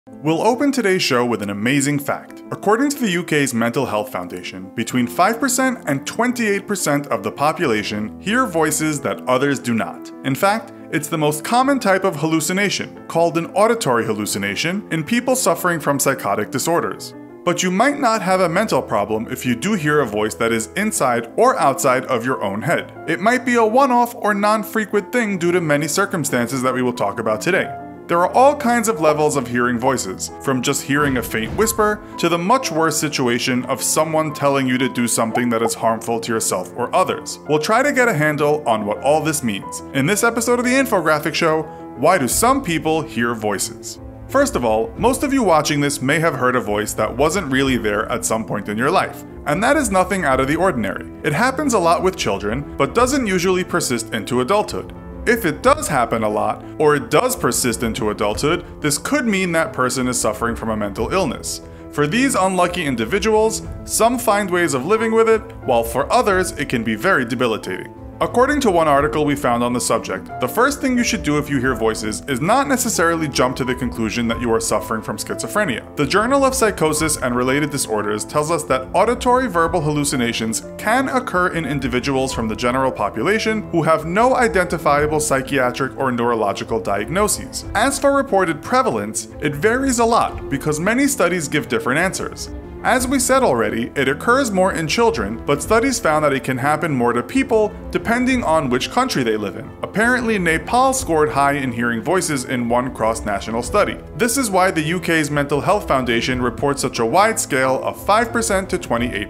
We'll open today's show with an amazing fact. According to the UK's Mental Health Foundation, between 5% and 28% of the population hear voices that others do not. In fact, it's the most common type of hallucination, called an auditory hallucination, in people suffering from psychotic disorders. But you might not have a mental problem if you do hear a voice that is inside or outside of your own head. It might be a one-off or non-frequent thing due to many circumstances that we will talk about today. There are all kinds of levels of hearing voices, from just hearing a faint whisper to the much worse situation of someone telling you to do something that is harmful to yourself or others. We'll try to get a handle on what all this means. In this episode of the Infographics Show, why do some people hear voices? First of all, most of you watching this may have heard a voice that wasn't really there at some point in your life, and that is nothing out of the ordinary. It happens a lot with children, but doesn't usually persist into adulthood. If it does happen a lot, or it does persist into adulthood, this could mean that person is suffering from a mental illness. For these unlucky individuals, some find ways of living with it, while for others it can be very debilitating. According to one article we found on the subject, the first thing you should do if you hear voices is not necessarily jump to the conclusion that you are suffering from schizophrenia. The Journal of Psychosis and Related Disorders tells us that auditory verbal hallucinations can occur in individuals from the general population who have no identifiable psychiatric or neurological diagnoses. As for reported prevalence, it varies a lot because many studies give different answers. As we said already, it occurs more in children, but studies found that it can happen more to people depending on which country they live in. Apparently, Nepal scored high in hearing voices in one cross-national study. This is why the UK's Mental Health Foundation reports such a wide scale of 5% to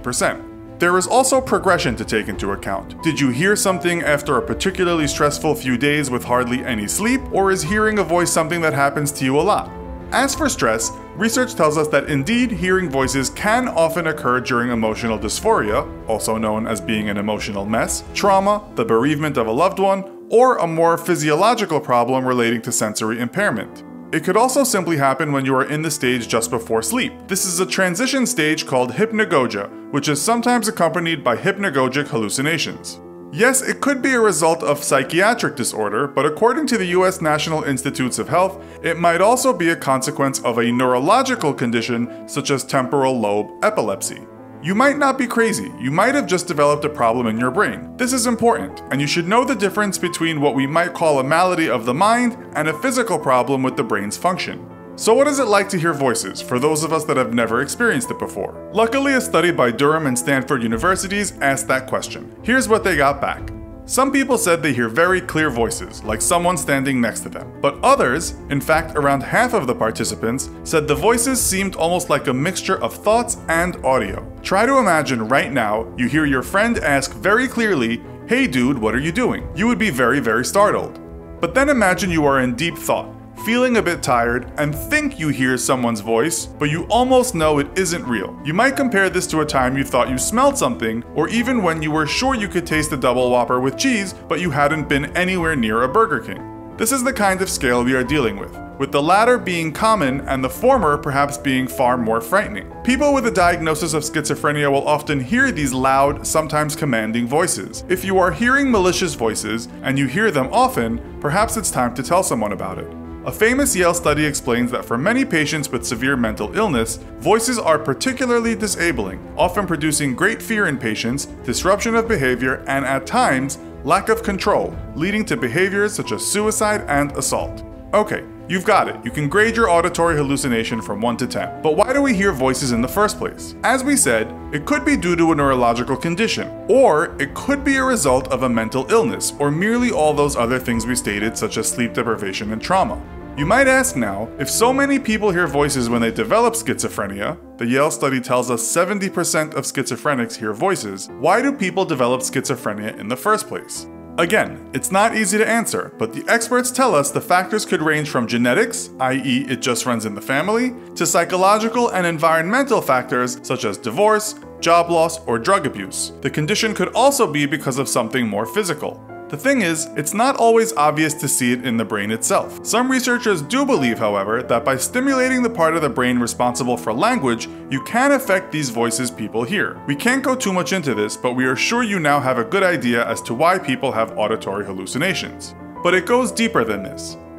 28%. There is also progression to take into account. Did you hear something after a particularly stressful few days with hardly any sleep, or is hearing a voice something that happens to you a lot? As for stress, research tells us that indeed hearing voices can often occur during emotional dysphoria, also known as being an emotional mess, trauma, the bereavement of a loved one, or a more physiological problem relating to sensory impairment. It could also simply happen when you are in the stage just before sleep. This is a transition stage called hypnagogia, which is sometimes accompanied by hypnagogic hallucinations. Yes, it could be a result of psychiatric disorder, but according to the US National Institutes of Health, it might also be a consequence of a neurological condition such as temporal lobe epilepsy. You might not be crazy, you might have just developed a problem in your brain. This is important, and you should know the difference between what we might call a malady of the mind and a physical problem with the brain's function. So what is it like to hear voices, for those of us that have never experienced it before? Luckily, a study by Durham and Stanford universities asked that question. Here's what they got back. Some people said they hear very clear voices, like someone standing next to them. But others, in fact around half of the participants, said the voices seemed almost like a mixture of thoughts and audio. Try to imagine right now you hear your friend ask very clearly, "Hey dude, what are you doing?" You would be very startled. But then imagine you are in deep thought, feeling a bit tired, and think you hear someone's voice, but you almost know it isn't real. You might compare this to a time you thought you smelled something, or even when you were sure you could taste a double Whopper with cheese, but you hadn't been anywhere near a Burger King. This is the kind of scale we are dealing with the latter being common and the former perhaps being far more frightening. People with a diagnosis of schizophrenia will often hear these loud, sometimes commanding voices. If you are hearing malicious voices, and you hear them often, perhaps it's time to tell someone about it. A famous Yale study explains that for many patients with severe mental illness, voices are particularly disabling, often producing great fear in patients, disruption of behavior, and at times, lack of control, leading to behaviors such as suicide and assault. Okay, you've got it. You can grade your auditory hallucination from 1 to 10. But why do we hear voices in the first place? As we said, it could be due to a neurological condition, or it could be a result of a mental illness, or merely all those other things we stated such as sleep deprivation and trauma. You might ask now, if so many people hear voices when they develop schizophrenia, the Yale study tells us 70% of schizophrenics hear voices, why do people develop schizophrenia in the first place? Again, it's not easy to answer, but the experts tell us the factors could range from genetics, i.e. it just runs in the family, to psychological and environmental factors such as divorce, job loss, or drug abuse. The condition could also be because of something more physical. The thing is, it's not always obvious to see it in the brain itself. Some researchers do believe, however, that by stimulating the part of the brain responsible for language, you can affect these voices people hear. We can't go too much into this, but we are sure you now have a good idea as to why people have auditory hallucinations. But it goes deeper than this.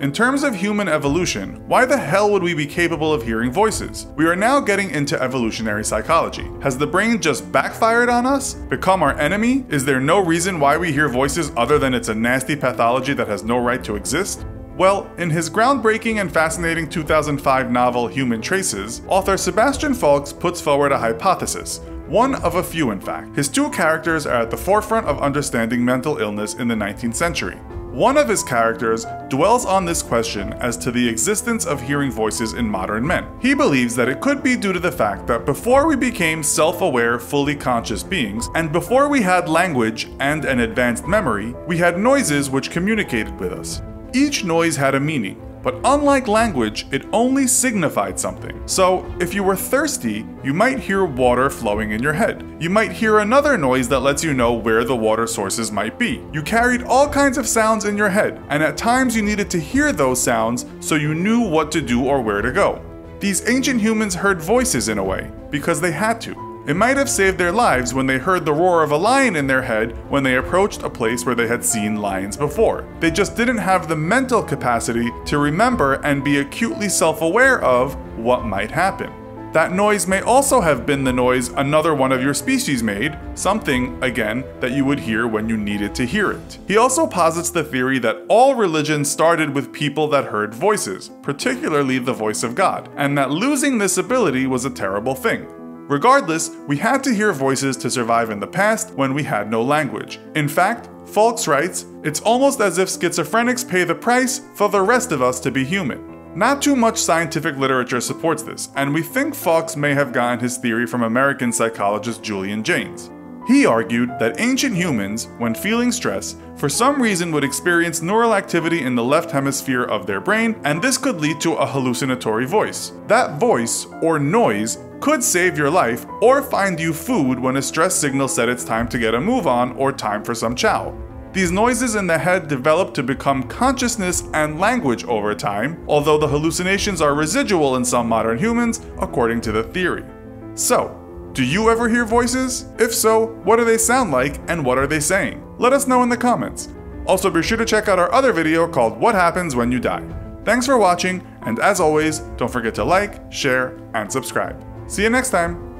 In terms of human evolution, why the hell would we be capable of hearing voices? We are now getting into evolutionary psychology. Has the brain just backfired on us? Become our enemy? Is there no reason why we hear voices other than it's a nasty pathology that has no right to exist? Well, in his groundbreaking and fascinating 2005 novel Human Traces, author Sebastian Faulks puts forward a hypothesis. One of a few, in fact. His two characters are at the forefront of understanding mental illness in the 19th century. One of his characters dwells on this question as to the existence of hearing voices in modern men. He believes that it could be due to the fact that before we became self-aware, fully conscious beings, and before we had language and an advanced memory, we had noises which communicated with us. Each noise had a meaning, but unlike language, it only signified something. So, if you were thirsty, you might hear water flowing in your head. You might hear another noise that lets you know where the water sources might be. You carried all kinds of sounds in your head, and at times you needed to hear those sounds so you knew what to do or where to go. These ancient humans heard voices in a way, because they had to. It might have saved their lives when they heard the roar of a lion in their head when they approached a place where they had seen lions before. They just didn't have the mental capacity to remember and be acutely self-aware of what might happen. That noise may also have been the noise another one of your species made, something, again, that you would hear when you needed to hear it. He also posits the theory that all religions started with people that heard voices, particularly the voice of God, and that losing this ability was a terrible thing. Regardless, we had to hear voices to survive in the past when we had no language. In fact, Faulks writes, "It's almost as if schizophrenics pay the price for the rest of us to be human." Not too much scientific literature supports this, and we think Faulks may have gotten his theory from American psychologist Julian Jaynes. He argued that ancient humans, when feeling stress, for some reason would experience neural activity in the left hemisphere of their brain, and this could lead to a hallucinatory voice. That voice, or noise, could save your life or find you food when a stress signal said it's time to get a move on or time for some chow. These noises in the head develop to become consciousness and language over time, although the hallucinations are residual in some modern humans, according to the theory. So, do you ever hear voices? If so, what do they sound like and what are they saying? Let us know in the comments. Also, be sure to check out our other video called What Happens When You Die. Thanks for watching, and as always, don't forget to like, share, and subscribe. See you next time!